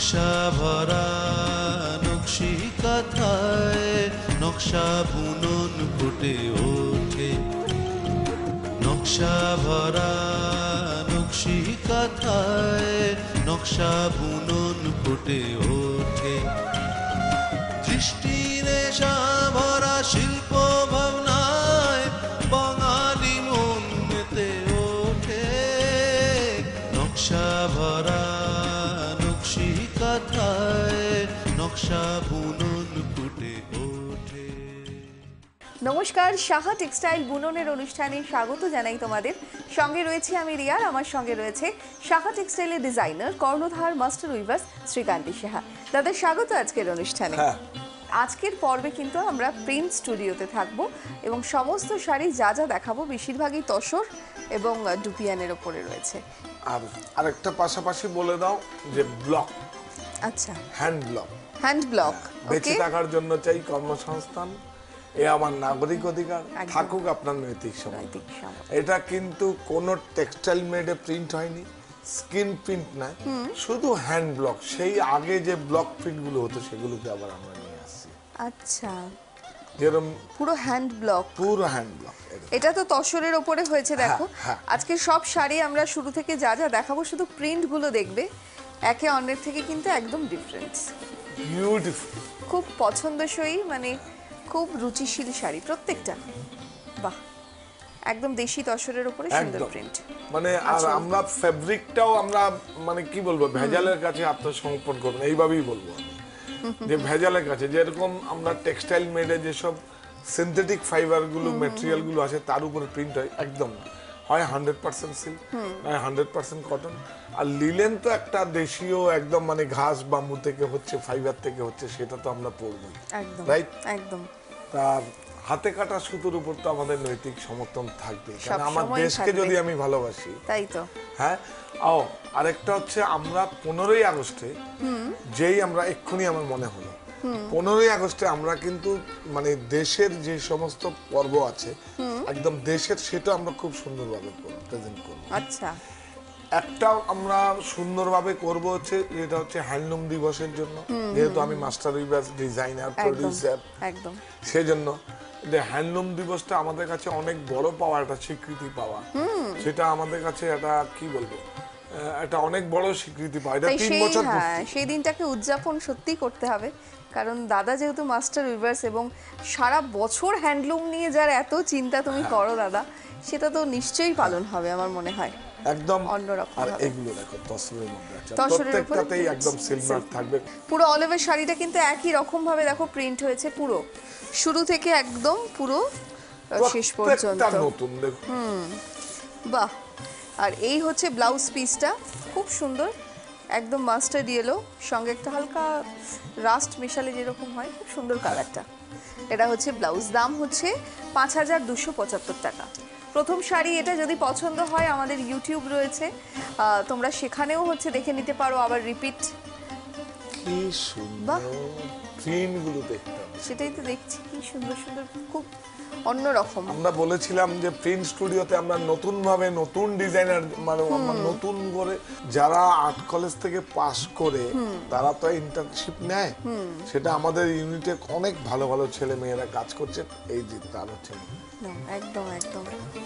নকশা ভরা নকশি কাঁথায় নকশা বুনন ফুটে ওঠে, নকশা ভরা নকশি কাঁথায় নকশা বুনন ফুটে ওঠে। দৃষ্টির নেশা ভরা শিল্প ভাবনায় বাঙালি মন মেতে ওঠে, নকশা ভরা নকশি কাঁথায় নকশা বুনন ফুটে ওঠে। নমস্কার, সাহা টেক্সটাইল বুননের অনুষ্ঠানে স্বাগত জানাই তোমাদের। সঙ্গে রয়েছে আমি রিয়া, আমার সঙ্গে রয়েছে সাহা টেক্সটাইলের ডিজাইনার কর্ণধার মাস্টার উইভার্স শ্রীকান্তি সাহা। দাদা স্বাগত আজকের অনুষ্ঠানে। আজকের পর্বে কিন্তু আমরা প্রিন্ট স্টুডিওতে থাকবো এবং সমস্ত শাড়ি যা যা দেখাবো বেশিরভাগই তসর এবং ডুপিয়ানের ওপরে রয়েছে। আর আরেকটা পাশাপাশি বলে দাও যে ব্লক, আচ্ছা, হ্যান্ড ব্লক। হ্যান্ড ব্লক বেঁচে থাকার জন্য চাই কর্মসংস্থান, এ আমার নাগরিক অধিকার, থাকুক আপনার নৈতিক সমাজ। এটা কিন্তু কোনো টেক্সটাইল মেডে প্রিন্ট হয়নি, স্ক্রিন প্রিন্ট নয়, শুধু হ্যান্ড ব্লক। সেই আগে যে ব্লক প্রিন্টগুলো হতো সেগুলোকে আবার আমরা নিয়ে আসছি। আচ্ছা, যেরকম পুরো হ্যান্ড ব্লক, পুরো হ্যান্ড ব্লক। এটা তো তসরের ওপরে হয়েছে। দেখো আজকে সব শাড়ি আমরা শুরু থেকে যা যা দেখাবো শুধু প্রিন্ট গুলো দেখবে, একে অন্যের থেকে কিন্তু একদম ডিফারেন্ট। বিউটিফুল, খুব পছন্দসই, মানে খুব রুচিশীল শাড়ি প্রত্যেকটা। বাহ, একদম দেশি তসরের উপরে সুন্দর প্রিন্ট। মানে আর আমরা ফেব্রিকটাও আমরা মানে কি বলবো, ভেজালের কাছে আত্মসমর্পণ করব না, এইভাবেই বলবো আমি। যে ভেজালের কাছে যেরকম আমরা টেক্সটাইল মেডে যেসব সিনথেটিক ফাইবার গুলো, ম্যাটেরিয়াল গুলো আছে তার উপরে প্রিন্ট হয়, একদম হয় 100% সিল্ক, নয় 100% কটন। আর লিলেন তো একটা দেশীয় একদম, মানে ঘাস বাম্বু থেকে হচ্ছে, ফাইবার থেকে হচ্ছে, সেটা তো আমরা পরবই, একদম রাইট? একদম। তার হাতে কাটা সুতোর উপর তো আমাদের নৈতিক সমর্থন থাকবে, কারণ আমার দেশকে যদি আমি ভালোবাসি। তাই তো। হ্যাঁ। আরেকটা হচ্ছে আমরা 15ই আগস্টে, যেই আমরা এক্ষুনি আমার মনে হলো 15ই আগস্টে আমরা কিন্তু মানে দেশের যে সমস্ত পর্ব আছে একদম দেশের, সেটা আমরা খুব সুন্দরভাবে প্রেজেন্ট করব। আচ্ছা, একটা আমরা সুন্দরভাবে করব হচ্ছে যেটা হচ্ছে হ্যান্ডলুম দিবসের জন্য, যেহেতু আমি মাস্টার উইভার্স ডিজাইনার প্রোডিউসার, একদম সেজন্য যে হ্যান্ডলুম দিবসটা আমাদের কাছে অনেক বড় পাওয়া, একটা স্বীকৃতি পাওয়া। সেটা আমাদের কাছে একটা কি বলবো, একটা অনেক বড় স্বীকৃতি পাওয়া। এটা 3 বছর সেই দিনটাকে উদযাপন সত্যি করতে হবে, কারণ দাদা যেহেতু মাস্টার উইভার্স এবং সারা বছর হ্যান্ডলুম নিয়ে যার এত চিন্তা তুমি করো দাদা, সেটা তো নিশ্চয়ই পালন হবে আমার মনে হয় একদম অন্যরকম। আর এগুলো দেখো তসরের মধ্যে আছে, প্রত্যেকটাতেই একদম সিলভার থাকবে। পুরো অলিভের শাড়িটা কিন্তু একই রকম ভাবে দেখো প্রিন্ট হয়েছে, পুরো শুরু থেকে একদম পুরো শেষ পর্যন্ত নতুন। দেখো, বাহ। আর এই হচ্ছে ব্লাউজ পিসটা, খুব সুন্দর, একদম মাস্টার্ড ইয়েলো, সঙ্গে একটা হালকা রাস্ট মেশালে যেরকম হয়, খুব সুন্দর কালারটা। এটা হচ্ছে ব্লাউজ, দাম হচ্ছে 5275 টাকা। প্রথম শাড়ি এটা, যদি পছন্দ হয় আমাদের ইউটিউব রয়েছে, তোমরা সেখানেও হচ্ছে দেখে নিতে পারো, আবার রিপিট। কি সুন্দর প্রিন্টগুলো দেখতে, সেটাই তো দেখছি, কি সুন্দর সুন্দর, খুব অন্যরকম। আমরা বলেছিলাম যে প্রিন্ট স্টুডিওতে আমরা নতুন ভাবে নতুন ডিজাইনার, মানে নতুন করে যারা আর্ট কলেজ থেকে পাস করে তারা তো ইন্টার্নশিপ নেয়, সেটা আমাদের ইউনিটে অনেক ভালো ভালো ছেলে মেয়েরা কাজ করছে। এই যে তার হচ্ছে একদম একদম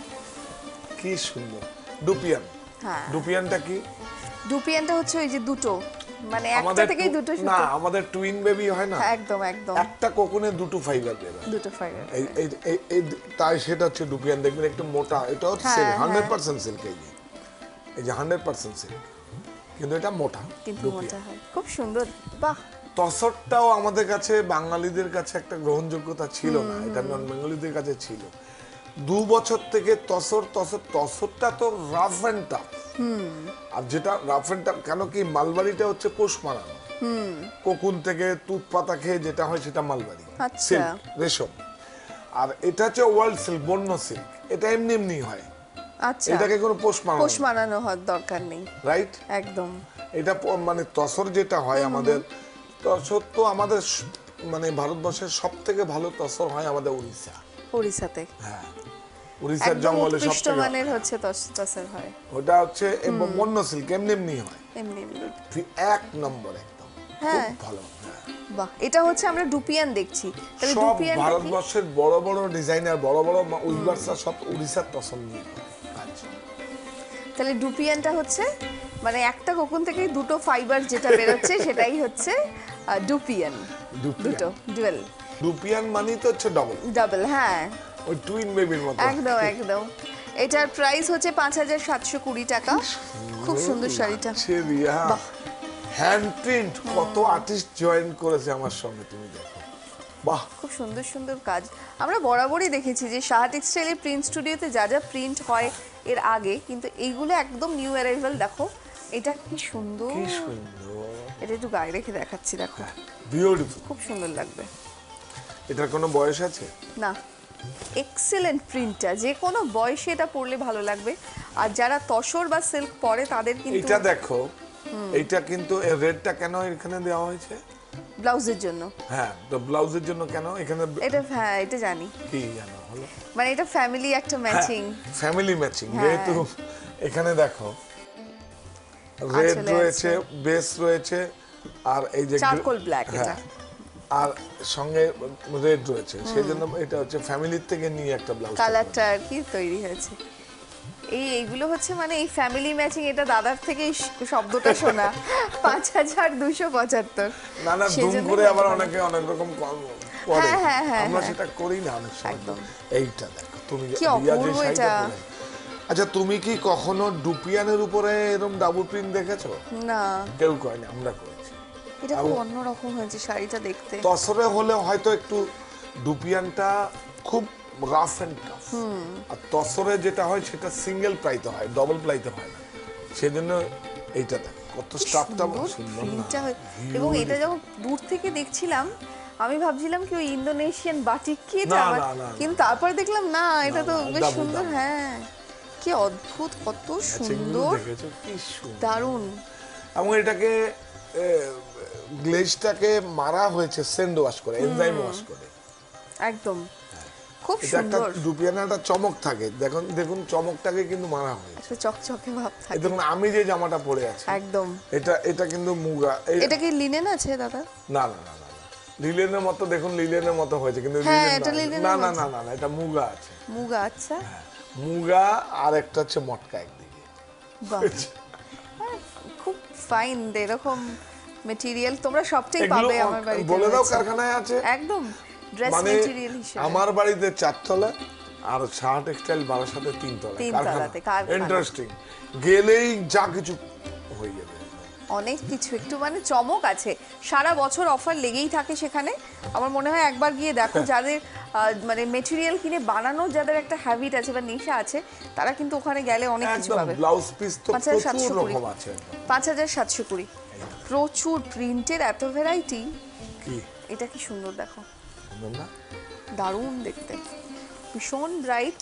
কি সুন্দর ডুপিয়ান। হ্যাঁ, ডুপিয়ানটা কি? ডুপিয়ানটা হচ্ছে ওই যে দুটো, মানে একটা থেকেই দুটো সুতো। না, আমাদের টুইন বেবি হয় না, একদম একদম একটা কোকুনে দুটো ফাইবার দেবে, দুটো ফাইবার। এই তাই সেটা হচ্ছে ডুপিয়ান। দেখবেন একটু মোটা, এটা হচ্ছে 100% সিল্ক। এই যে 100% সিল্ক, কিন্তু এটা মোটা, কিন্তু মোটা হয়, খুব সুন্দর। বাহ, তসরটাও আমাদের কাছে বাঙালিদের কাছে একটা গ্রহণযোগ্যতা ছিল না, এটা নন বেঙ্গলিদের কাছে ছিল। 2 বছর থেকে তসরটা তো রাফ এন্ড টাফ। আর যেটা রাফ এন্ড টাফ কেন কি, মালবাড়িটা হচ্ছে পোষ মানানো, কোকুন থেকে তুত পাতা খেয়ে যেটা হয় সেটা মালবাড়ি সিল্ক, রেশম। আর এটা হচ্ছে ওয়ার্ল্ড সিল্ক, বন্য সিল্ক, এটা এমনি এমনি হয়। আচ্ছা, এটাকে কোনো পোষ মানানো হওয়ার দরকার নেই, রাইট? একদম। এটা মানে তসর যেটা হয় আমাদের, তসর তো আমাদের মানে ভারতবর্ষের সবথেকে ভালো তসর হয় আমাদের উড়িষ্যাতে। হ্যাঁ, উড়িষ্যার জঙ্গলে সবথেকে মানের হচ্ছে তসর হয়। ওটা হচ্ছে বন্য সিল্ক, এমনি এমনি হয়, এমনি এমনি এক নম্বর একদম। হ্যাঁ খুব ভালো হ্যাঁ। বাহ, এটা হচ্ছে আমরা ডুপিয়ান দেখছি, তাহলে সব ডুপিয়ান ভারতবর্ষের বড় বড় ডিজাইনার বড় বড় উইভার্সরা সব উড়িষ্যার তসর নিয়ে কাজ। তাহলে ডুপিয়ানটা হচ্ছে মানে একটা কোকুন থেকে দুটো ফাইবার যেটা বেরোচ্ছে সেটাই হচ্ছে ডুপিয়ান, দুটো ডুয়েল ডুপিয়ান মানে তো হচ্ছে ডবল, ডাবল, হ্যাঁ ওই টুইন বেবির মতো। একদম একদম। এটার প্রাইস হচ্ছে 5,720 টাকা। খুব সুন্দর শাড়িটা, বাহ। হ্যান্ড প্রিন্ট, কত আর্টিস্ট জয়েন করেছে আমার সঙ্গে, তুমি দেখো বাহ। খুব সুন্দর সুন্দর কাজ। আমরা বরাবরই দেখেছি যে সাহা টেক্সটাইলের প্রিন্ট স্টুডিওতে যা যা প্রিন্ট হয় এর আগে, কিন্তু এইগুলো একদম নিউ অ্যারাইভাল। দেখো এটা কি সুন্দর, কি সুন্দর, এটা একটু গায়ে রেখে দেখাচ্ছি, দেখো বিউটিফুল। খুব সুন্দর লাগবে। এটার কোনো বয়স আছে না, এক্সেলেন্ট প্রিন্টটা, যে কোনো বয়সে এটা পরলে ভালো লাগবে। আর যারা তসর বা সিল্ক পরে তাদের কিন্তু এটা দেখো, এইটা কিন্তু রেডটা কেন এখানে দেওয়া হয়েছে? ব্লাউজের জন্য। হ্যাঁ, তো ব্লাউজের জন্য কেন এখানে? এটা হ্যাঁ এটা জানি, কি জানো হলো, মানে এটা ফ্যামিলি একটা ম্যাচিং, ফ্যামিলি ম্যাচিং। হ্যাঁ। যেহেতু এখানে দেখো রেড আঁচলে রয়েছে, আছে। বেস রয়েছে, আর এই যে চারকোল ব্ল্যাক এটা। হ্যাঁ, আর সঙ্গে রেড রয়েছে, সেই জন্য এটা হচ্ছে ফ্যামিলির থেকে নিয়ে একটা ব্লাউজ। কালারটা আর কি তৈরি হয়েছে। এইগুলো হচ্ছে মানে এই ফ্যামিলি ম্যাচিং, এটা দাদার থেকে এই শব্দটা শোনা। 5,275। না না, দুম সেজন্য করে আবার বলতে অনেকে অনেক রকম করে, হ্যাঁ, হ্যাঁ, হ্যাঁ, আমরা হ্যাঁ। সেটা করি না অনেক সময়। একদম। এইটা দেখো তুমি, কি রিয়া যে অপূর্ব শাড়িটা এটা। পরে। আচ্ছা, তুমি কি কখনো ডুপিয়ানের উপরে এরকম ডাবল প্রিন্ট দেখেছো? না, কেউ করেনি, আমরা করেছি। এটা খুব অন্যরকম হয়েছে শাড়িটা দেখতে। তসরে হলে হয়তো একটু ডুপিয়ানটা খুব রাফ এন্ড টাফ, আর তসরে যেটা হয় সেটা সিঙ্গেল প্লাইতে হয়, ডবল প্লাইতে হয় না, সেজন্য এইটা দেখো কত স্টাফটা সুন্দর না? প্রিন্টটা এবং এটা যখন দূর থেকে দেখছিলাম আমি ভাবছিলাম কি ওই ইন্দোনেশিয়ান বাটিক কি এটা, না, আবার- না, না, কিন্তু তারপর দেখলাম না, এটা তো বেশ দারুণ, সুন্দর। দারুণ। হ্যাঁ, কি অদ্ভুত, কত সেগুলো সুন্দর, দেখেছো কি সুন্দর। দারুণ। এবং এটাকে গ্লেজটাকে মারা হয়েছে সেন্ড ওয়াশ করে, এনজাইম ওয়াশ করে। একদম খুব এটা একটা সুন্দর, ডুপিয়ানে একটা চমক থাকে, দেখুন দেখুন চমকটাকে কিন্তু মারা হয়েছে। একটা চকচকে ভাব এই থাকে। দেখুন আমি যে জামাটা পরে আছি, একদম। এটা কিন্তু মুগা। এটা কি লিনেন আছে দাদা? না না না না, লিলেনের মতো, দেখুন লিলেনের মতো হয়েছে, কিন্তু হ্যাঁ, লিলেন এটা না। লিনেনের না না মতো। না না না, এটা মুগা আছে। মুগা, আচ্ছা, মুগা আর একটা হচ্ছে মটকা একদিকে। বাহ, খুব ফাইন। এরকম মেটেরিয়াল তোমরা সবটাই এগুলো পাবে আমার বাড়িতে। বলে দাও রয়েছে। কারখানায় আছে। একদম ড্রেস মানে মেটেরিয়াল হিসেবে। আমার বাড়িতে 4 তলা, আর সাহা টেক্সটাইল বারাসাতে 3 তলা। তিনতলাতে কারখানা। ইন্টারেস্টিং, গেলেই যা কিছু হয়ে যাবে। অনেক কিছু, একটু মানে চমক আছে, সারা বছর অফার লেগেই থাকে সেখানে। আমার মনে হয় একবার গিয়ে দেখো, যাদের মানে মেটেরিয়াল কিনে বানানোর যাদের একটা হ্যাবিট আছে বা নেশা আছে, তারা কিন্তু ওখানে গেলে অনেক কিছু একদম পাবে। ব্লাউজ পিস তো 5,720 প্রচুর রকম আছে একদম। 5,720, প্রচুর প্রিন্টের এত ভ্যারাইটি। কি এটা কি সুন্দর, দেখো সুন্দর না? দারুণ দেখতে, ভীষণ ব্রাইট।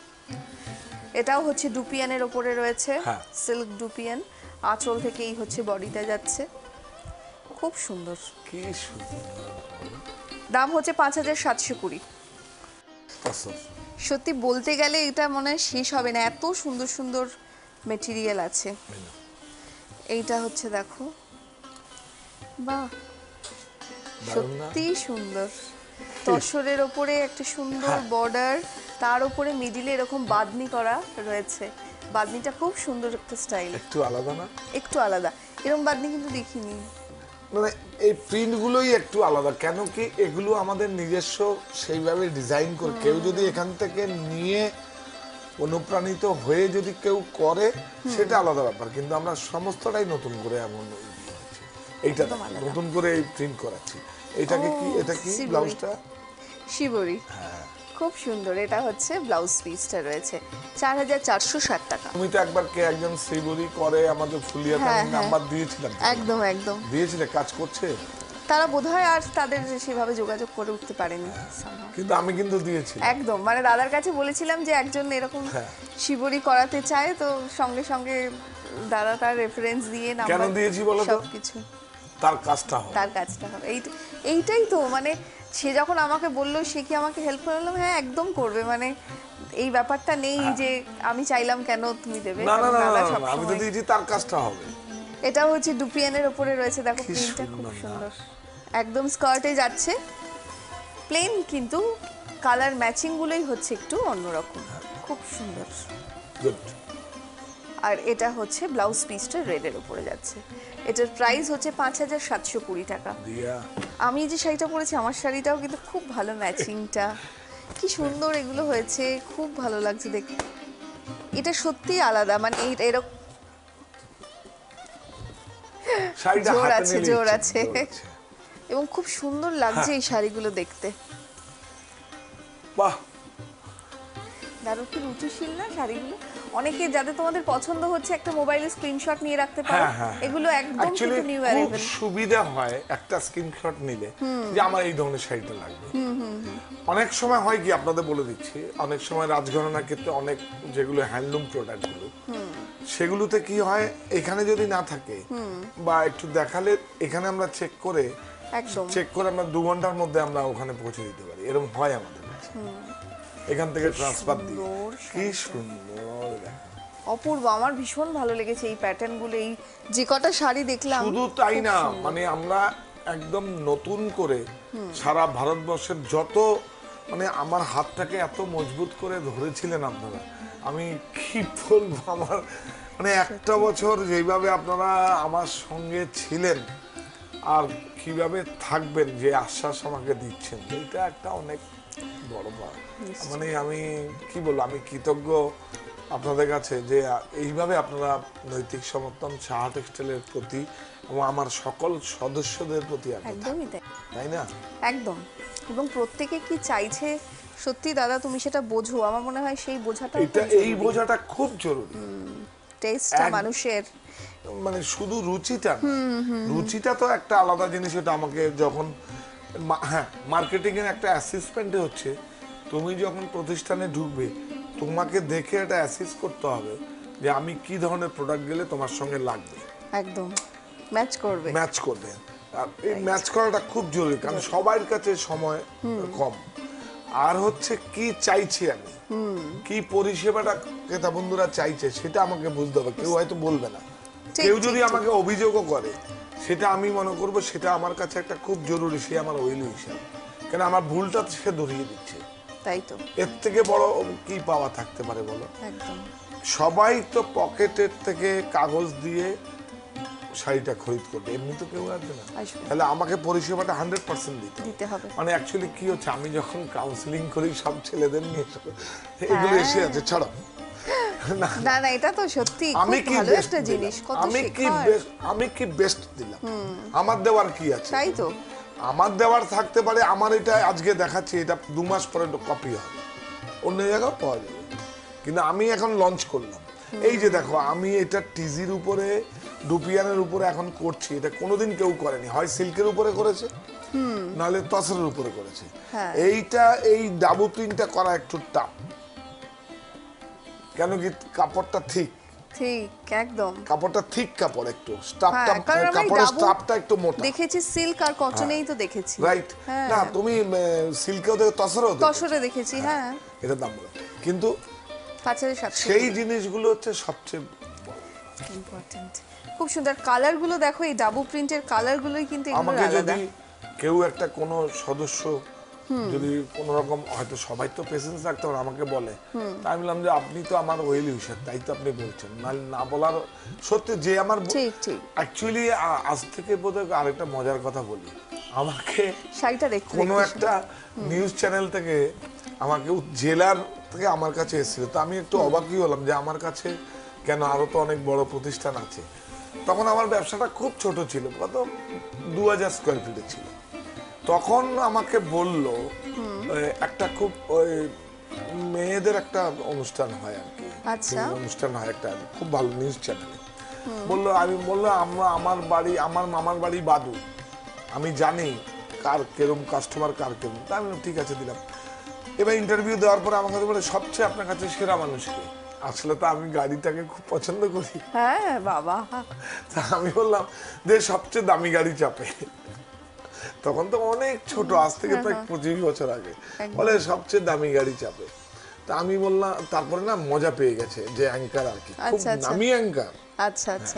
এটাও হচ্ছে ডুপিয়ানের ওপরে রয়েছে, হ্যাঁ। সিল্ক ডুপিয়ান, আঁচল থেকেই হচ্ছে বডিটা যাচ্ছে, খুব সুন্দর। কি সুন্দর দাম হচ্ছে 5,720। তসর। সত্যি বলতে গেলে এটা মনে হয় শেষ হবে না, এত সুন্দর সুন্দর মেটেরিয়াল আছে। এইটা হচ্ছে দেখো, বাহ, দারুণ না? সত্যি সুন্দর। তসরের ওপরে একটা সুন্দর বর্ডার, তার উপরে মিডিলে এরকম বাঁধনি করা রয়েছে। বাঁধনিটা খুব সুন্দর একটা স্টাইল, একটু আলাদা না? একটু আলাদা। এরকম বাঁধনি কিন্তু দেখিনি। মানে এই প্রিন্টগুলোই একটু আলাদা, কেন কি এগুলো আমাদের নিজস্ব সেইভাবে ডিজাইন করে, কেউ যদি এখান থেকে নিয়ে অনুপ্রাণিত হয়ে যদি কেউ করে সেটা আলাদা ব্যাপার, কিন্তু আমরা সমস্তটাই নতুন করে এমন হয়েছে। এইটা একদম আলাদা। নতুন করে এই প্রিন্ট করাচ্ছি। এটাকে কি, এটা কি শিবরি। ব্লাউজটা? শিবরি, খুব সুন্দর। এটা হচ্ছে ব্লাউজ পিসটা রয়েছে, 4,460 টাকা। তুমি তো একবার কে একজন শ্রীবরি করে আমাদের ফুলিয়াতে হ্যাঁ, আমি হ্যাঁ। নাম্বার দিয়েছিলাম, একদম একদম। দিয়েছিলে, কাজ করছে, তারা বোধহয় আর তাদের সেভাবে যোগাযোগ করে উঠতে পারেনি somehow। কিন্তু আমি কিন্তু দিয়েছি। একদম, মানে দাদার কাছে বলেছিলাম যে একজন এরকম হ্যাঁ। শিবরি করাতে চায়, তো সঙ্গে সঙ্গে দাদা তার রেফারেন্স দিয়ে কেন দিয়েছি বলো তো? সবকিছু তার কাজটা হবে। তার কাজটা হবে। এইটাই তো, মানে সে যখন আমাকে বললো সে কি আমাকে হেল্প করলাম, হ্যাঁ একদম করবে, মানে এই ব্যাপারটা নেই যে আমি চাইলাম কেন তুমি দেবে। না না কারণ না দাদা না, আমি তো সবসময়- দিয়েছি, তার কাজটা হবে। এটা হচ্ছে ডুপিয়ানের উপরে রয়েছে, দেখো কি প্রিন্টটা খুব সুন্দর না? সুন্দর, একদম স্কার্টে যাচ্ছে, প্লেন কিন্তু কালার ম্যাচিং গুলোই হচ্ছে একটু অন্যরকম, খুব সুন্দর। গুড। আর এটা হচ্ছে ব্লাউজ পিসটা রেডের উপরে যাচ্ছে, এটার প্রাইস হচ্ছে 5,720 টাকা। দিয়া আমি যে শাড়িটা পরেছি আমার শাড়িটাও কিন্তু খুব ভালো ম্যাচিংটা, কি সুন্দর এগুলো হয়েছে, খুব ভালো লাগছে দেখতে। এটা সত্যি আলাদা, মানে এরকম শাড়িটা জোর হাতে আছে, নিলেই জোর ইচ্ছে, আছে। জোর আছে। এবং খুব সুন্দর লাগছে এই শাড়িগুলো দেখতে, বাহ, দারুণ কি রুচিশীল না শাড়িগুলো। অনেকে যাদের তোমাদের পছন্দ হচ্ছে একটা মোবাইলে স্ক্রিনশট নিয়ে রাখতে পারো, এগুলো একদম অ্যাকচুয়ালি কিন্তু নিউ খুব অ্যারাইভেল। সুবিধা হয় একটা স্ক্রিনশট নিলে যে আমার এই ধরনের শাড়িটা লাগবে। অনেক সময় হয় কি, আপনাদের বলে দিচ্ছি, অনেক সময় রাজগণনার ক্ষেত্রে অনেক যেগুলো হ্যান্ডলুম প্রোডাক্টগুলো, সেগুলোতে কি হয়, এখানে যদি না থাকে বা একটু দেখালে এখানে আমরা চেক করে একদম আমরা 2 ঘন্টার মধ্যে আমরা ওখানে পৌঁছে দিতে পারি, এরকম হয় আমাদের কাছে। এখান থেকে ট্রান্সফার দিই। সুন্দর কি সুন্দর দেখো। অপূর্ব, আমার ভীষণ ভালো লেগেছে এই প্যাটার্নগুলো, এই যে কটা শাড়ি দেখলাম। শুধু তাই খুব না, সুন্দর। মানে আমরা একদম নতুন করে সারা ভারতবর্ষের যত, মানে আমার হাতটাকে এত মজবুত করে ধরেছিলেন আপনারা, আমি কি বলবো, আমার মানে একটা বছর যেইভাবে আপনারা আমার সঙ্গে ছিলেন আর কিভাবে থাকবেন, যে আশ্বাস আমাকে দিচ্ছেন, এটা একটা অনেক বড় পাওয়া। মানে আমি কি বলবো, আমি কৃতজ্ঞ আপনাদের কাছে যে এইভাবে আপনারা নৈতিক সমর্থন সাহা টেক্সটাইলের প্রতি এবং আমার সকল সদস্যদের প্রতি আপনারা একদমই তাই, তাই না? একদম। এবং প্রত্যেকে কি চাইছে সত্যি দাদা তুমি সেটা বোঝো, আমার মনে হয় সেই বোঝাটা এই বোঝাটা খুব জরুরি। টেস্টটা মানুষের, মানে শুধু রুচিটা না, রুচিটা তো একটা আলাদা জিনিস, এটা আমাকে যখন হ্যাঁ মার্কেটিং এর একটা অ্যাসিস্টমেন্টে হচ্ছে, তুমি যখন প্রতিষ্ঠানে ঢুকবে তোমাকে দেখে এটা অ্যাসিস্ট করতে হবে যে আমি কি ধরনের প্রোডাক্ট গেলে তোমার সঙ্গে লাগবে, একদম ম্যাচ করবে, ম্যাচ করবে। আর এই ম্যাচ করাটা খুব জরুরি, কারণ সবার কাছে সময় কম। আর হচ্ছে কি চাইছি আমি, কি পরিষেবাটা ক্রেতা বন্ধুরা চাইছে সেটা আমাকে বুঝতে হবে। কেউ হয়তো বলবে না, কেউ যদি আমাকে অভিযোগও করে সেটা আমি মনে করব সেটা আমার কাছে একটা খুব জরুরি, সে আমার ওয়েল হিসাব, কেন আমার ভুলটা সে ধরিয়ে দিচ্ছে। তাই তো, এর থেকে বড় কি পাওয়া থাকতে পারে বলো? একদম। সবাই তো পকেটের থেকে কাগজ দিয়ে শাড়িটা খরিদ করবে, এমনি তো কেউ আসবে না। আসবে। তাহলে আমাকে পরিষেবাটা 100% দিতে হবে। মানে অ্যাকচুয়ালি কি হচ্ছে, আমি যখন কাউন্সিলিং করি সব ছেলেদের নিয়ে এগুলো এসে আছে, ছাড়ো না, না না, এটা তো সত্যি আমি খুব কি ভালো বেস্ট একটা জিনিস, কত আমি কি বেস্ট দিলাম, আমার দেওয়ার কি আছে? তাই তো, আমার দেওয়ার থাকতে পারে, আমার এটা আজকে দেখাচ্ছি, এটা 2 মাস পরে কপি হবে, অন্য জায়গাও পাওয়া যাবে, কিন্তু আমি এখন লঞ্চ করলাম। এই যে দেখো, আমি এটা টিজির উপরে, ডুপিয়ানের উপরে এখন করছি, এটা কোনোদিন কেউ করেনি, হয় সিল্কের উপরে করেছে নাহলে তসরের উপরে করেছে। এইটা এই ডাবল প্রিন্টটা করা একটু টাফ, কেন কি কাপড়টা ঠিক, ঠিক একদম কাপড়টা ঠিক কাপড়, একটু স্টাফটা, কারণ আমি কাপড়ের ডাবল স্টাফটা একটু মোটা দেখেছি, সিল্ক আর কটনেই তো দেখেছি, রাইট। না তুমি সিল্কেও দেখো, তসরেও দেখো, তসরে দেখেছি, হ্যাঁ, এটা দাম বলো, কিন্তু 5,700 সেই জিনিসগুলো হচ্ছে সবচেয়ে ইম্পর্টেন্ট। খুব সুন্দর কালারগুলো দেখো, এই ডাবল প্রিন্টের কালারগুলোই কিন্তু এগুলো আমাকে আলাদা। যদি কেউ একটা কোনো সদস্য যদি কোনো রকম, হয়তো সবাই তো পেশেন্স রাখতে পারে, আমাকে বলে, তাই আমি বললাম যে আপনি তো আমার ওয়েল ইউজার, তাই তো আপনি বলছেন, না বলার সত্যি যে আমার ঠিক ঠিক। অ্যাকচুয়ালি আজ থেকে বোধহয় আরেকটা মজার কথা বলি, আমাকে শাড়িটা দেখতে কোনো একটা নিউজ চ্যানেল থেকে আমাকে জেলার থেকে আমার কাছে এসেছিল, তো আমি একটু অবাকই হলাম যে আমার কাছে কেন, আরো তো অনেক বড় প্রতিষ্ঠান আছে। তখন আমার ব্যবসাটা খুব ছোট ছিল, কত 2000 স্কোয়ার ফিটে ছিল। তখন আমাকে বলল একটা খুব ওই মেয়েদের একটা অনুষ্ঠান হয় আর কি, আচ্ছা, অনুষ্ঠান হয় একটা খুব ভালো নিউজ চ্যানেলে, বললো, আমি বললো আমার বাড়ি, আমার মামার বাড়ি বাদু, আমি জানি কার কেরম কাস্টমার, কার কেরম, তা আমি ঠিক আছে দিলাম। এবার ইন্টারভিউ দেওয়ার পরে আমার কাছে বলে সবচেয়ে আপনার কাছে সেরা মানুষকে, আসলে তো আমি গাড়িটাকে খুব পছন্দ করি, হ্যাঁ বাবা, তা আমি বললাম যে সবচেয়ে দামি গাড়ি চাপে, তখন তো অনেক ছোট, আজ থেকে প্রায় 25 বছর আগে, বলে সবচেয়ে দামি গাড়ি চাপে। তা আমি বললাম, তারপরে না মজা পেয়ে গেছে যে অ্যাঙ্কার আর কি, খুব নামি অ্যাঙ্কার। আচ্ছা আচ্ছা,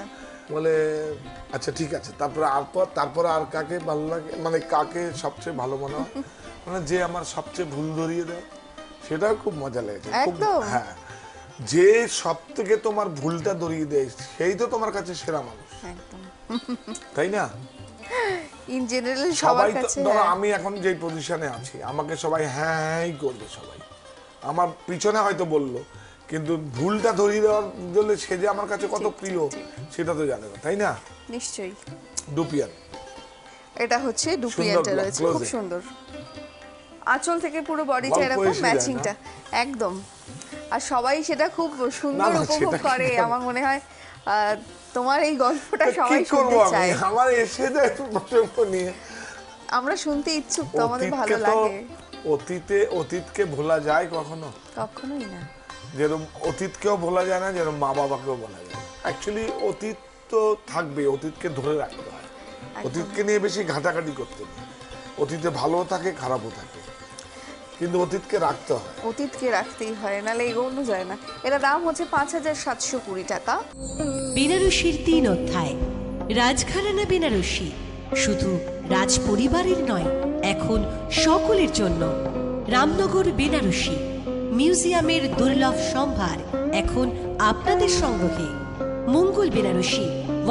বলে আচ্ছা ঠিক আছে, তারপরে আর কাকে ভালো লাগে, মানে কাকে সবচেয়ে ভালো মনে হয়, মানে যে আমার সবচেয়ে ভুল ধরিয়ে দেয়, সেটাও খুব মজা লেগেছে খুব। একদম। হ্যাঁ, যে সব থেকে তোমার ভুলটা ধরিয়ে দেয় সেই তো তোমার কাছে সেরা মানুষ, একদম। তাই না? ইন জেনারেল সবার সবাই তো কাছে ধরো হ্যাঁ। আমি এখন যে পজিশনে আছি, আমাকে সবাই হ্যাঁই করবে, সবাই আমার পিছনে হয়তো বললো, কিন্তু ভুলটা ধরিয়ে দেওয়ার জন্য সে যে আমার কাছে কত প্রিয় সেটা তো জানে না, তাই না? নিশ্চয়ই। ডুপিয়ান এটা হচ্ছে ডুপিয়ানটা সুন্দর রয়েছে, close খুব এ। সুন্দর। আঁচল থেকে পুরো বডিটা গল্প এরকম এসে যায় না? ম্যাচিংটা একদম। আর সবাই সেটা খুব সুন্দর না, উপভোগ সেটা কি করে। করে? আমার মনে হয় তোমার এই গল্পটা তা কি সবাই করবো শুনতে আমি, চায়। আমার এসে যায় প্রসঙ্গ নিয়ে। আমরা শুনতে ইচ্ছুক, তো আমাদের ভালো অতীতকে তো লাগে। অতীতকে ভোলা যায় কখনো? কখনোই না। যেরকম অতীতকেও ভোলা যায় না, যেরকম মা বাবাকেও বলা যায় না। অ্যাকচুয়ালি অতীত তো থাকবে, অতীতকে ধরে রাখতে হয়, অতীতকে নিয়ে বেশি ঘাটাঘাটি করতে নেই। অতীতে ভালোও থাকে, খারাপও থাকে, কিন্তু অতীতকে রাখতে হয়। অতীতকে রাখতেই হয়, নাহলে এগোনো যায় না। এটা দাম হচ্ছে 5,720 টাকা। বেনারসির 3 অধ্যায়, রাজঘরানা বেনারসি শুধু রাজ পরিবারের নয়, এখন সকলের জন্য। রামনগর বেনারসি মিউজিয়ামের দুর্লভ সম্ভার এখন আপনাদের সংগ্রহে। মঙ্গল বেনারসি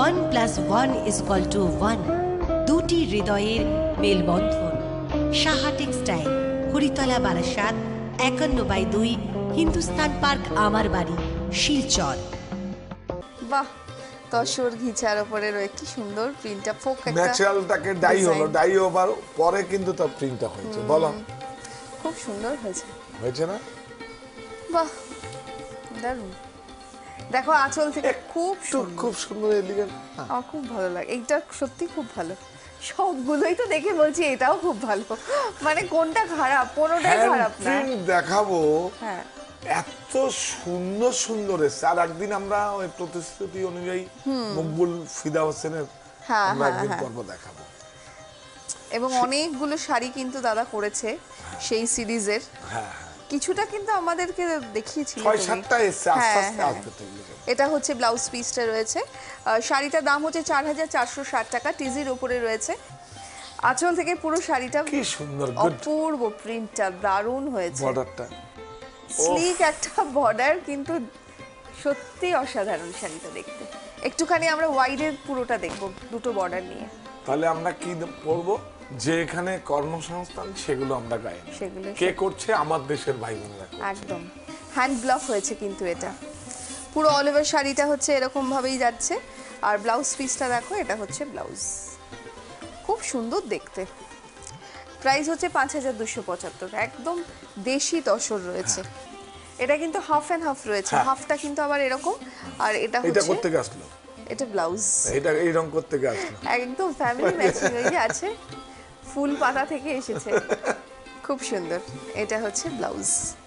1+1=1, দুটি হৃদয়ের মেলবন্ধন। সাহা টেক্সটাইল, হরিতলা, বারাসাত, 51/2, হিন্দুস্তান পার্ক, আমার বাড়ি, শিলচর। বাহ, তসর ঘিচার উপরে রয়েছে কি সুন্দর প্রিন্টটা, ফোক একটা ন্যাচারালটাকে ডাই হলো, design। ডাই হবার পরে কিন্তু তার প্রিন্টটা হয়েছে, বলো খুব সুন্দর হয়েছে। হয়েছে না? বাহ, দারুণ। দেখো আঁচল থেকে খুব সুন্দর, খুব সুন্দর এলিগেন্ট। আমার খুব ভালো লাগে এইটা, সত্যি খুব ভালো। সবগুলোই তো দেখে বলছি এটাও খুব ভালো, মানে কোনটা খারাপ? কোনোটাই খারাপ না। প্রিন্ট দেখাবো, হ্যাঁ, এত সুন্দর সুন্দর এসছে। আর একদিন আমরা ওই প্রতিশ্রুতি অনুযায়ী মকবুল ফিদা হোসেনের হ্যাঁ, আমরা হ্যাঁ, একদিন হ্যাঁ। পর্ব দেখাবো। এবং অনেকগুলো শাড়ি কিন্তু দাদা করেছে সেই সিরিজের। হ্যাঁ, কিছুটা কিন্তু আমাদেরকে দেখিয়েছিল তুমি। 6-7টা এসছে, আস্তে হ্যাঁ, আস্তে হ্যাঁ। আসবে তো এগুলো। এটা হচ্ছে ব্লাউজ পিসটা রয়েছে। শাড়িটার দাম হচ্ছে 4,460 টাকা, টিজির উপরে রয়েছে। আঁচল থেকে পুরো শাড়িটা কি সুন্দর, গুড অপূর্ব, প্রিন্টটা দারুণ হয়েছে। বর্ডারটা। স্লিক একটা বর্ডার, কিন্তু সত্যি অসাধারণ শাড়িটা দেখতে। একটুখানি আমরা ওয়াইডের পুরোটা দেখবো, দুটো বর্ডার নিয়ে। তাহলে আমরা কি পড়বো, যে এখানে কর্মসংস্থান সেগুলো আমরা গাই, সেগুলো কে করছে? আমার দেশের ভাই বোনেরা করছে। একদম হ্যান্ড ব্লক হয়েছে কিন্তু এটা। পুরো অল ওভার শাড়িটা হচ্ছে এরকম ভাবেই যাচ্ছে। আর ব্লাউজ পিসটা দেখো, এটা হচ্ছে ব্লাউজ, খুব সুন্দর দেখতে। প্রাইস হচ্ছে 5,275, একদম দেশি তসর রয়েছে। এটা কিন্তু হাফ অ্যান্ড হাফ রয়েছে, হ্যাঁ। হাফটা কিন্তু আবার এরকম, আর এটা এটা হচ্ছে করতে আসলো, এটা ব্লাউজ, এটা এই রং করতে আসলো। একদম ফ্যামিলি ম্যাচিং ওই যে আছে, ফুল পাতা থেকে এসেছে, খুব সুন্দর। এটা হচ্ছে ব্লাউজ,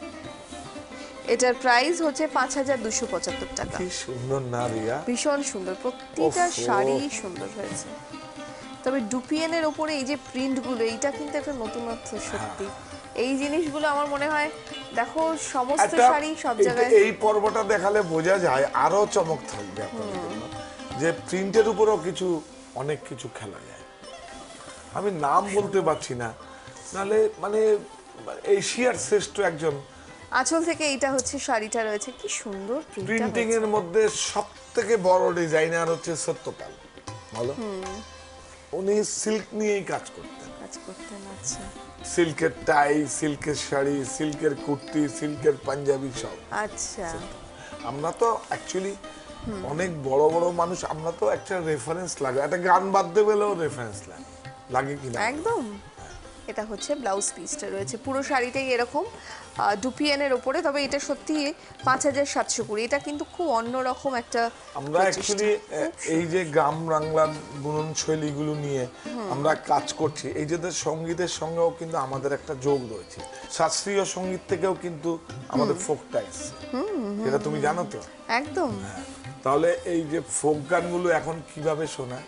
এটার প্রাইস হচ্ছে 5,275 টাকা। কি সুন্দর না রিয়া? ভীষণ সুন্দর, প্রত্যেকটা ওফো। শাড়ি সুন্দর হয়েছে। তবে ডুপিয়ানের ওপরে এই যে প্রিন্টগুলো, এইটা কিন্তু একটা নতুনত্ব সত্যি। এই জিনিসগুলো আমার মনে হয় দেখো সমস্ত একটা- শাড়ি সব এটা- জায়গায়। এই পর্বটা দেখালে বোঝা যায় আরো চমক থাকবে আপনাদের জন্য, যে প্রিন্টের উপরেও অনেক কিছু খেলা যায়। আমি নাম বলতে পারছি না, নালে মানে এশিয়ার শ্রেষ্ঠ একজন। আঁচল থেকে এইটা হচ্ছে শাড়িটা রয়েছে, কি সুন্দর প্রিন্টিং এর মধ্যে সব থেকে বড় ডিজাইনার হচ্ছে সত্যপাল, ভালো। উনি সিল্ক নিয়েই কাজ করতেন, কাজ করতে আচ্ছা সিল্কের টাই, সিল্কের শাড়ি, সিল্কের কুর্তি, সিল্কের পাঞ্জাবি সব। আচ্ছা। আমরা তো অ্যাকচুয়ালি অনেক বড় বড় মানুষ, আমরা তো একটা রেফারেন্স লাগে, একটা গান বাদ্যে পেলেও রেফারেন্স লাগে কিনা একদম। এটা হচ্ছে ব্লাউজ পিসটা রয়েছে, পুরো শাড়িটাই এরকম ডুপিয়ানের ওপরে। তবে এটা সত্যি 5,720, এটা কিন্তু খুব অন্যরকম একটা আমরা অ্যাকচুয়ালি এই যে গ্রাম বাংলার বুনন শৈলীগুলো নিয়ে আমরা কাজ করছি, এই যে সঙ্গীতের সঙ্গেও কিন্তু আমাদের একটা যোগ রয়েছে। শাস্ত্রীয় সঙ্গীত থেকেও কিন্তু আমাদের ফোকটা এসছে, এটা তুমি জানো তো? একদম। তাহলে এই যে ফোক গানগুলো এখন কিভাবে শোনায়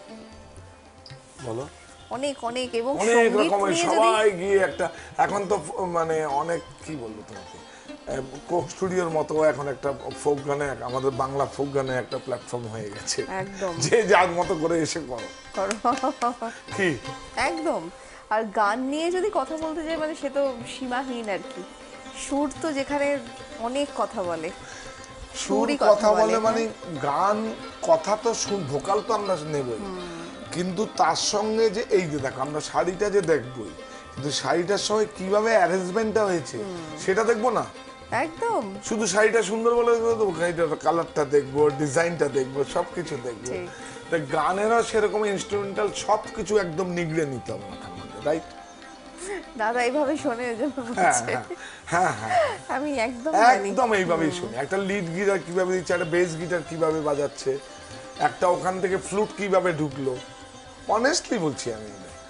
বলো? অনেক অনেক, এবং অনেক সঙ্গীত রকমের নিয়ে যদি সবাই গিয়ে একটা, এখন তো মানে অনেক কি বলবো তোমাকে, কোক স্টুডিওর মতো এখন একটা ফোক গানে, আমাদের বাংলা ফোক গানে একটা প্ল্যাটফর্ম হয়ে গেছে, একদম যে যার মতো করে এসে করো করো। কি একদম। আর গান নিয়ে যদি কথা বলতে যাই মানে সে তো সীমাহীন আর কি। সুর তো যেখানে অনেক কথা বলে, সুর সুরই কথা বলে হ্যাঁ। মানে গান কথা তো সুর ভোকাল তো আমরা নেবই, কিন্তু তার সঙ্গে যে এই যে দেখো আমরা শাড়িটা যে দেখবই, কিন্তু শাড়িটার সঙ্গে কিভাবে অ্যারেঞ্জমেন্টটা হয়েছে সেটা দেখবো না। একদম শুধু শাড়িটা সুন্দর বলে দেবো, শাড়িটার কালারটা দেখবো, ডিজাইনটা দেখবো, সবকিছু দেখবো। ঠিক। তা গানেরও সেরকম ইনস্ট্রুমেন্টাল সবকিছু একদম নিগড়ে নিতে হবে মাথার মধ্যে, রাইট? দাদা এইভাবে শোনে ওই জন্য হ্যাঁ বলছে। হ্যাঁ হ্যাঁ হ্যাঁ, আমি একদম জানি। একদম এইভাবেই শুনি। একটা লিড গিটার কিভাবে দিচ্ছে, একটা বেস গিটার কিভাবে বাজাচ্ছে, একটা ওখান থেকে ফ্লুট কিভাবে ঢুকলো, অনেস্টলি বলছি আমি।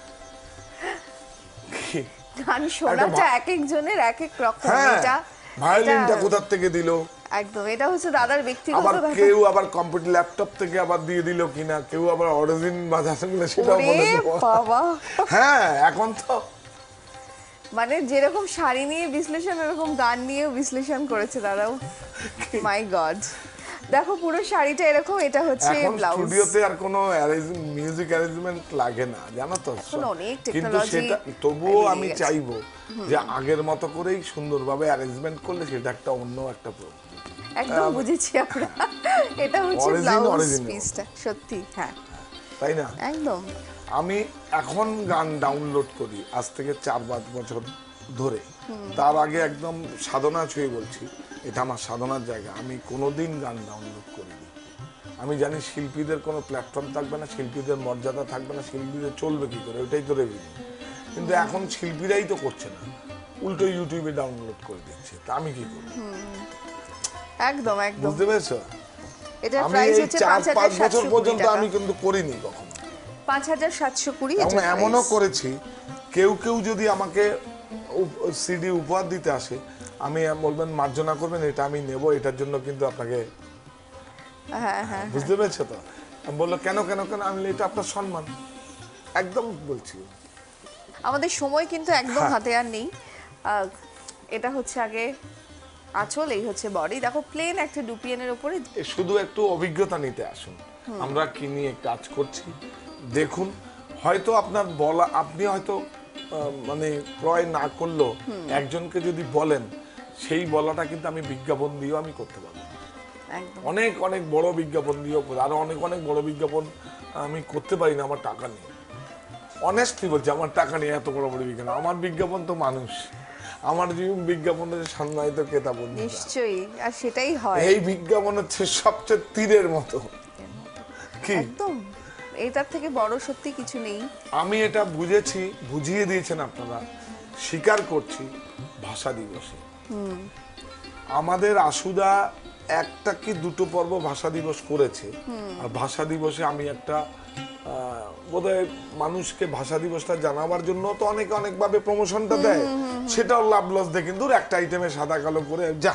কি? গান শোনাটা এক একজনের এক এক রকম। হ্যাঁ, এটা ভায়োলিনটা এটা- কোথা থেকে দিল, একদম এটা হচ্ছে দাদার ব্যক্তিগত আবার ব্যাপার। কেউ আবার কম্পিউটার ল্যাপটপ থেকে আবার দিয়ে দিল কিনা, কেউ আবার অরিজিন বাজাচ্ছে কিনা সেটাও ওরে বলে দেবো। বাবা, হ্যাঁ এখন তো মানে যেরকম শাড়ি নিয়ে বিশ্লেষণ এরকম গান নিয়েও বিশ্লেষণ করেছে দাদাও। মাই গড, দেখো পুরো শাড়িটা এরকম, এটা হচ্ছে এখন ব্লাউজ। স্টুডিওতে আর কোনো মিউজিক অ্যারেঞ্জমেন্ট লাগে না, জানো তো। এখন অনেক কিন্তু technology সেটা তবুও বেরিয়ে আমি গেছে। চাইবো যে আগের মতো করেই সুন্দরভাবে অ্যারেঞ্জমেন্ট করলে সেটা একটা অন্য একটা একদম বুঝেছি আমরা। এটা হচ্ছে Origin, ব্লাউজ original। পিসটা, সত্যি হ্যাঁ তাই না? একদম। আমি এখন গান ডাউনলোড করি আজ থেকে 4-5 বছর ধরে। তার আগে একদম সাধনা ছুঁয়ে বলছি, এটা আমার সাধনার জায়গা। আমি কোনোদিন গান ডাউনলোড করিনি। আমি জানি শিল্পীদের কোনো প্ল্যাটফর্ম থাকবে না, শিল্পীদের মর্যাদা থাকবে না, শিল্পীদের চলবে কি করে, ওইটাই তো রেভিনিউ। কিন্তু এখন শিল্পীরাই তো করছে না, উল্টো ইউটিউবে ডাউনলোড করে দিচ্ছে। তা আমি কি করব? একদম একদম। বুঝতে পেরেছো? এটা আমি প্রাইস এই হচ্ছে 4-5 বছর 5,720 পর্যন্ত টাকা। আমি কিন্তু করিনি কখনো। 5,720 এবং এটা এমনও price। করেছি, কেউ কেউ যদি আমাকে সিডি উপহার দিতে আসে, আমি বলবেন মার্জনা করবেন, এটা আমি নেব, এটার জন্য কিন্তু আপনাকে, হ্যাঁ হ্যাঁ। বুঝতে পেরেছো তো? আমি বললো কেন কেন কেন, আমি বললাম, এটা আপনার সম্মান, একদম বলছি। আমাদের সময় কিন্তু একদম হ্যাঁ। হাতে আর নেই। এটা হচ্ছে আগে আঁচল, এই হচ্ছে বডি। দেখো প্লেন একটা ডুপিয়ানের উপরে। শুধু একটু অভিজ্ঞতা নিতে আসুন, আমরা কি নিয়ে কাজ করছি দেখুন। হয়তো আপনার বলা, আপনি হয়তো মানে ক্রয় না করলেও একজনকে যদি বলেন, সেই বলাটা কিন্তু আমি বিজ্ঞাপন দিয়েও আমি করতে পারবো। একদম অনেক অনেক বড় বিজ্ঞাপন দিয়েও, আরো অনেক অনেক বড় বিজ্ঞাপন আমি করতে পারি না, আমার টাকা নেই। অনেস্টলি বলছি, আমার টাকা নেই এত বড় বড় বিজ্ঞাপন। আমার বিজ্ঞাপন তো মানুষ, আমার জীবন বিজ্ঞাপন হচ্ছে সম্মানিত ক্রেতা বন্ধু। নিশ্চয়ই, আর সেটাই হয় এই বিজ্ঞাপন হচ্ছে সবচেয়ে তীরের মতো। কি একদম, এটার থেকে বড় সত্যি কিছু নেই। আমি এটা বুঝেছি, বুঝিয়ে দিয়েছেন আপনারা, স্বীকার করছি ভাষা দিবসে। আমাদের আশুদা একটা কি দুটো পর্ব ভাষা দিবস করেছে, আর ভাষা দিবসে আমি একটা বোধহয় মানুষকে ভাষা দিবসটা জানাবার জন্য তো অনেকে অনেকভাবে প্রমোশনটা দেয়, সেটাও লাভ লস দেখে কিন্তু একটা আইটেমে সাদা কালো করে যা,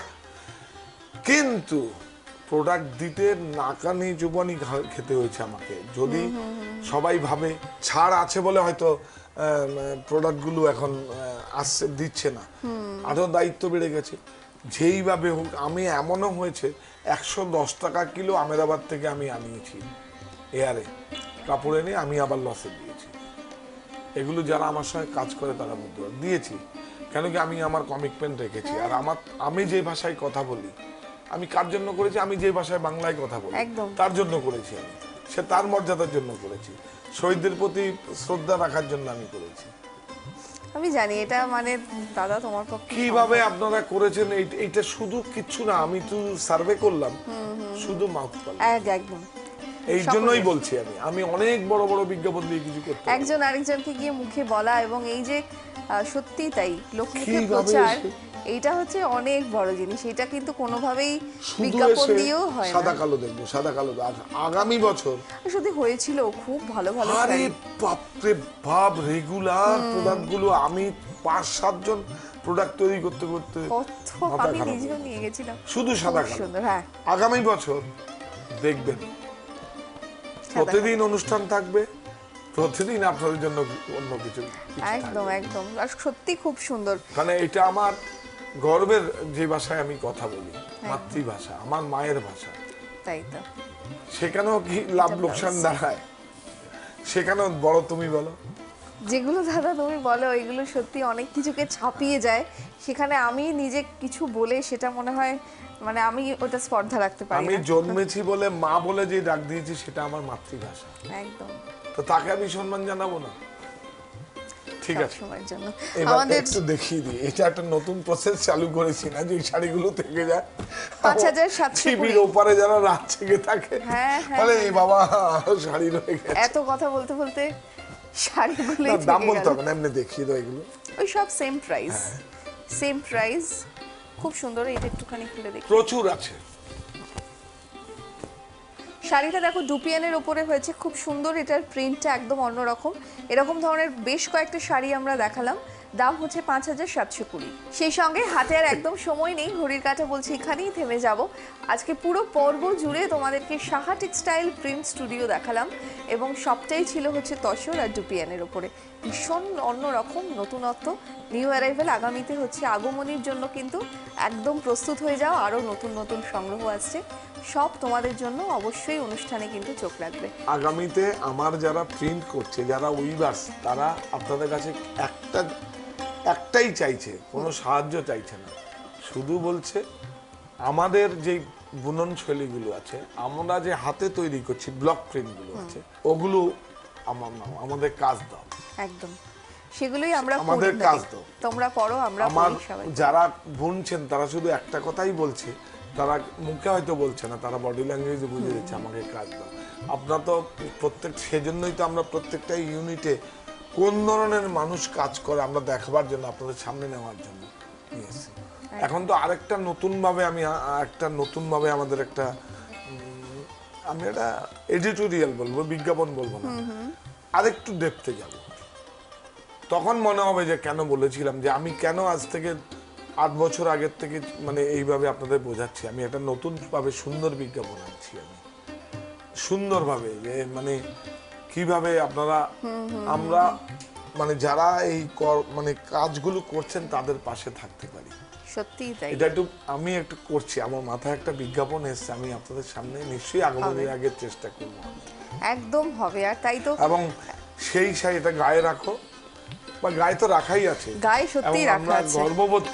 কিন্তু প্রোডাক্ট দিতে নাকানি জুবানি খেতে হয়েছে আমাকে। যদি সবাই ভাবে ছাড় আছে বলে হয়তো প্রোডাক্টগুলো এখন আসছে, দিচ্ছে না, আরো দায়িত্ব বেড়ে গেছে। যেইভাবে হোক, আমি এমনও হয়েছে 110 টাকা কিলো আমেদাবাদ থেকে আমি আনিয়েছি এয়ারে কাপড় এনে, আমি আবার লসে দিয়েছি। এগুলো যারা আমার সঙ্গে কাজ করে তারা বুঝতে দিয়েছি, কেন কি আমি আমার কমিটমেন্ট রেখেছি। আর আমি যে ভাষায় কথা বলি, আমি কার জন্য করেছি, আমি যে ভাষায় বাংলায় কথা বলি একদম। তার জন্য করেছি আমি, সে তার মর্যাদার জন্য করেছি, শহীদদের প্রতি শ্রদ্ধা রাখার জন্য আমি করেছি। আমি জানি এটা মানে দাদা তোমার পক্ষে কিভাবে আপনারা করেছেন এইটা শুধু কিচ্ছু না, আমি তো সার্ভে করলাম, শুধু মাউথ কল। একদম এই জন্যই বলছি আমি অনেক বড় বড় বিজ্ঞাপন দিয়ে কিছু করতে পারি না। একজন আরেকজনকে গিয়ে মুখে বলা, এবং এই যে সত্যি তাই লোকমুখে কিভাবে প্রচার, এসে- এইটা হচ্ছে অনেক বড় জিনিস। এটা কিন্তু কোনোভাবেই শুধু বিজ্ঞাপন এসে দিয়েও হয় সাদা না। কালো দেখবো, সাদা কালো আগামী বছর। সত্যি হয়েছিল খুব ভালো ভালো আরে friend। বাপরে বাপ, রেগুলার প্রোডাক্ট গুলো আমি 5-7 জন প্রোডাক্ট তৈরি করতে করতে কত মাথা আমি খারাপ নিজেও হয়ে নিয়ে গেছিলাম। শুধু সাদা খুব কালো। সুন্দর, হ্যাঁ আগামী বছর দেখবেন প্রতিদিন অনুষ্ঠান থাকবে, প্রতিদিন আপনাদের জন্য অন্য কিছু থাকবে। একদম একদম, আর সত্যি খুব সুন্দর। মানে এটা আমার গর্বের যে ভাষায় আমি কথা বলি, মাতৃভাষা, আমার মায়ের ভাষা, তাই তো। সেখানেও কি লাভ লোকসান দাঁড়ায়? সেখানেও বড় তুমি বলো। যেগুলো দাদা তুমি বলো ওইগুলো সত্যি অনেক কিছুকে ছাপিয়ে যায়, সেখানে আমি নিজে কিছু বলে সেটা মনে হয় মানে আমি ওটা স্পর্ধা রাখতে পারি আমি না। জন্মেছি বলে মা বলে যে ডাক দিয়েছি সেটা আমার মাতৃভাষা, একদম তো তাকে আমি সম্মান জানাবো না? ঠিক আছে, সময়ের জন্য এবার আমাদের একটু দেখিয়ে দিই, এটা একটা নতুন প্রসেস চালু করেছি না, যে শাড়িগুলো থেকে যায় ৫,৭২০ টিভির ওপারে যারা রাত জেগে থাকে, হ্যাঁ, হ্যাঁ, বলে এই বাবা শাড়ি রয়ে গেছে। এত কথা বলতে বলতে শাড়িগুলো না, দাম বলতে হবে না, এমনি দেখিয়ে দাও এগুলো। ওই সব সেম প্রাইস, হ্যাঁ। Same price. খুব সুন্দর, এটা একটুখানি খুলে দেখি। প্রচুর আছে। শাড়িটা দেখো ডুপিয়ানের ওপরে হয়েছে, খুব সুন্দর, এটার প্রিন্টটা একদম অন্যরকম। এরকম ধরনের বেশ কয়েকটা শাড়ি আমরা দেখালাম, দাম হচ্ছে ৫,৭২০। সেই সঙ্গে হাতে আর একদম সময় নেই, ঘড়ির কাঁটা বলছি এখানেই থেমে যাব। আজকে পুরো পর্ব জুড়ে তোমাদেরকে সাহা টেক্সটাইল প্রিন্ট স্টুডিও দেখালাম, এবং সবটাই ছিল হচ্ছে তসর আর ডুপিয়ানের ওপরে। ভীষণ অন্যরকম নতুনত্ব, নিউ অ্যারাইভেল। আগামীতে হচ্ছে আগমনীর জন্য কিন্তু একদম প্রস্তুত হয়ে যাও, আরও নতুন নতুন সংগ্রহ আসছে, সব তোমাদের জন্য। অবশ্যই অনুষ্ঠানে কিন্তু চোখ রাখবে। আগামীতে আমার যারা প্রিন্ট করছে, যারা উইভার্স, তারা আপনাদের কাছে একটাই চাইছে, কোনো সাহায্য চাইছে না, শুধু বলছে আমাদের যে বুনন শৈলীগুলো আছে, আমরা যে হাতে তৈরি করছি ব্লক প্রিন্টগুলো আছে, ওগুলো আমাদের কাজ দাও। একদম সেগুলোই আমরা আমাদের করি। কাজ দাও। তোমরা পড়ো, আমরা আমার পড়ি সবাই। যারা বুনছেন তারা শুধু একটা কথাই বলছে, তারা মুখে হয়তো বলছে না, তারা বডি ল্যাঙ্গুয়েজে বুঝিয়ে দিচ্ছে আমাকে কাজ দাও। আপনারা তো সেজন্যই তো আমরা প্রত্যেকটা ইউনিটে কোন ধরনের মানুষ কাজ করে আমরা দেখাবার জন্য, আপনাদের সামনে নেওয়ার জন্য নিয়ে এসেছি। এখন তো আরেকটা নতুন ভাবে আমাদের একটা আমি এটা এডিটোরিয়াল বলবো, বিজ্ঞাপন বলবো না, আরেকটু ডেপথে যাব। তখন মনে হবে যে কেন বলেছিলাম, যে আমি কেন আজ থেকে ৮ বছর আগের থেকে মানে এইভাবে আপনাদের বোঝাচ্ছি। আমি একটা নতুন ভাবে সুন্দর বিজ্ঞাপন আনছি, আমি সুন্দরভাবে, যে মানে কিভাবে আপনারা আমরা মানে যারা এই মানে কাজগুলো করছেন তাদের পাশে থাকতে পারি। সত্যিই তাই। এটা আমি একটু করছি, আমার মাথায় একটা বিজ্ঞাপন এসছে, আমি আপনাদের সামনে নিশ্চয়ই আগমনের আগের চেষ্টা করব। একদম হবে, আর তাই তো। এবং সেই শাড়িটা গায়ে রাখো, বা গায়ে তো রাখাই আছে, গায়ে সত্যিই এবং রাখা আমরা আছে।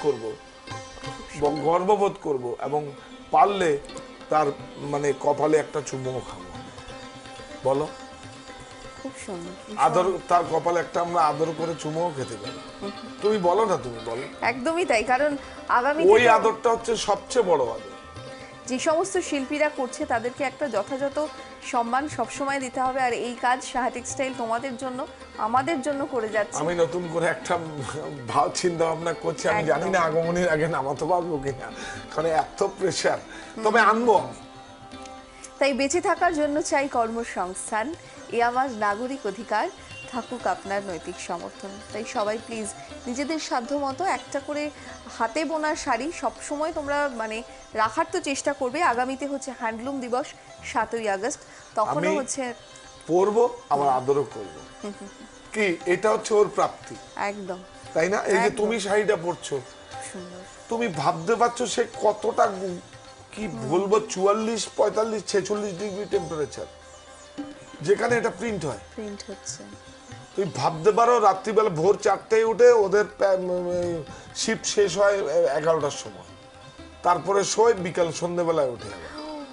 গর্ববোধ করব, এবং পারলে তার মানে কপালে একটা চুমুও খাবো। বলো, খুব সুন্দর। আদর, তার কপালে একটা আমরা আদর করে চুমুও খেতে পারি। তুমি বলো না, তুমি বলো। একদমই তাই, কারণ আগামী ওই আদরটা হচ্ছে সবচেয়ে বড় আদর। যে সমস্ত শিল্পীরা করছে তাদেরকে একটা যথাযথ সম্মান সবসময় দিতে হবে, আর এই কাজ সাহা টেক্সটাইল তোমাদের জন্য, আমাদের জন্য করে যাচ্ছে। আমি নতুন করে একটা চিন্তা ভাবনা করছি, আমি জানি না আগমনের আগে নামাতে পারবো কিনা, কারণ এত প্রেশার, তবে আনবো আমি। তাই বেঁচে থাকার জন্য চাই কর্মসংস্থান, এ আমার নাগরিক অধিকার, থাকুক আপনার নৈতিক সমর্থন। তাই সবাই প্লিজ নিজেদের সাধ্য মতো একটা করে হাতে বোনা শাড়ি সবসময় তোমরা মানে রাখার তো চেষ্টা করবে। আগামীতে হচ্ছে হ্যান্ডলুম দিবস ৭ই আগস্ট, তখনও হচ্ছে পরবো, আবার আদরও করবো। কি এটা হচ্ছে ওর প্রাপ্তি, একদম তাই না? এই যে তুমি শাড়িটা পরছো, সুন্দর। তুমি ভাবতে পারছো সে কতটা, কি বলবো, ৪৪, ৪৫, ৪৬ ডিগ্রি টেম্পারেচার, যেখানে এটা প্রিন্ট হয়। প্রিন্ট হচ্ছে, তুমি ভাবতে পারো রাত্রিবেলা ভোর ৪টায় উঠে ওদের শিফট শেষ হয় ১১টার সময়, তারপরে শোয় বিকাল সন্ধ্যেবেলায় উঠে যাবে,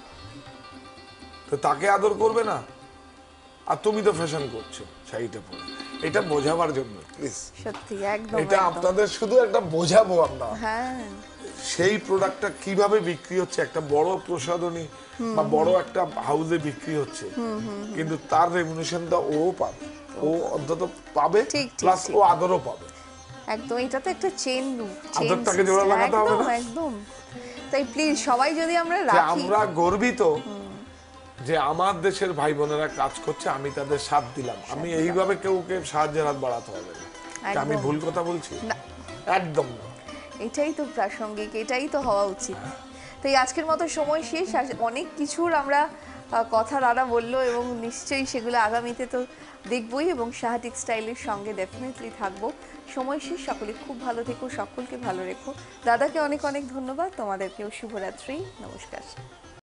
তো তাকে আদর করবে না? আর তুমি তো ফ্যাশন করছো শাড়িটা পরে, এটা বোঝাবার জন্য প্লিজ। সত্যি একদম এটা আপনাদের শুধু একটা বোঝাবো আমরা, হ্যাঁ। সেই প্রোডাক্টটা কিভাবে বিক্রি হচ্ছে, একটা বড় প্রসাধনী বা বড় একটা হাউসে বিক্রি হচ্ছে, কিন্তু তার রেমুনেশনটা ও পাবে, ও অন্তত পাবে, প্লাস ও আদরও পাবে। একদম, এটা তো একটা চেন, আদরটাকে জোড়া লাগাতে হবে না? একদম। তাই প্লিজ সবাই যদি আমরা যে রাখি, আমরা গর্বিত যে আমার দেশের ভাই বোনেরা কাজ করছে, আমি তাদের সাথ দিলাম। আমি এইভাবে কেউকে সাহায্যের হাত বাড়াতে হবে না। আমি ভুল কথা বলছি? একদম না। এটাই তো প্রাসঙ্গিক, এটাই তো হওয়া উচিত। তাই আজকের মতো সময় শেষ, অনেক কিছুর আমরা কথা দাদা বললো, এবং নিশ্চয়ই সেগুলো আগামীতে তো দেখবই, এবং সাহা টেক্সটাইলের সঙ্গে ডেফিনেটলি থাকবো। সময় শেষ, সকলে খুব ভালো থেকো, সকলকে ভালো রেখো। দাদাকে অনেক অনেক ধন্যবাদ, তোমাদেরকেও শুভরাত্রি, নমস্কার।